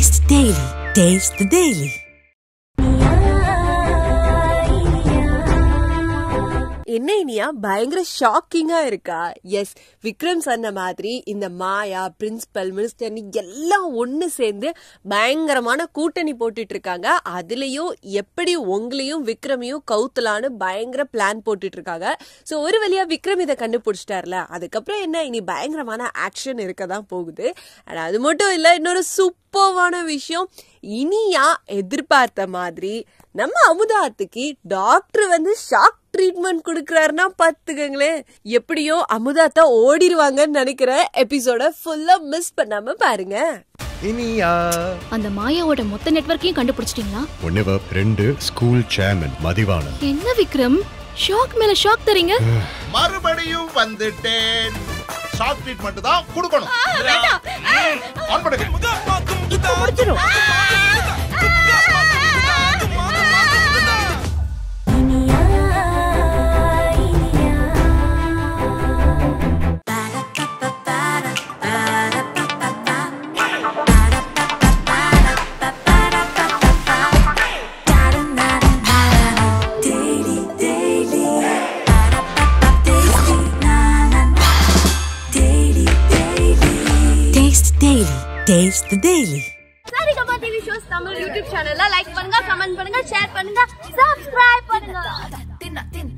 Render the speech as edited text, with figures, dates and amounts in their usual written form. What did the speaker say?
Taste Daily. Taste the Daily. என்ன இனியா பயங்கர ஷாக்கிங்கா இருக்கா? எஸ், விக்ரம் சொன்ன மாதிரி இந்த மாயா, பிரின்சிபல், மினிஸ்டர் எல்லாம் ஒண்ணு சேர்ந்து பயங்கரமான கூட்டணி போட்டுட்டு இருக்காங்க. அதுலயும் எப்படி உங்களையும் விக்ரமையும் கவுத்தலான்னு பயங்கர பிளான் போட்டுட்டு இருக்காங்க. சோ ஒரு வழியா விக்ரம் இதை கண்டுபிடிச்சிட்டார்ல, அதுக்கப்புறம் என்ன, இனி பயங்கரமான ஆக்ஷன் இருக்கதான் போகுது. அது மட்டும் இல்ல, இன்னொரு சூப்பர்வான விஷயம், இனியா எதிர்பார்த்த மாதிரி நம்ம அமுதாத்துக்கு டாக்டர் ஷாக் ட்ரீட்மெண்ட் கொடுக்கறாருன்னா பாத்துக்கங்களேன். எப்படியோ அமுதாத்தா ஓடிடுவாங்கன்னு நினைக்கிற எபிசோட ஃபுல்லா மிஸ் பண்ணாம பாருங்க. இனியா அந்த மாயாவோட மொத்த நெட்வொர்க்கையும் கண்டுபிடிச்சிட்டீங்களா? ஒன்னே ரெண்டு ஸ்கூல் சேர்மன் மதிவான. என்ன விக்ரம் ஷாக் மேல ஷாக் தரீங்க? மறுபடியும் வந்துட்டேன். ஷாக் ட்ரீட்மெண்ட் தான் கொடுக்கணும். ஆன் பண்ணுங்க. இப்போ முடிச்சிரும். Taste the Daily. Saregama TV shows Tamil YouTube channel la like பண்ணுங்க, comment பண்ணுங்க, share பண்ணுங்க, subscribe பண்ணுங்க.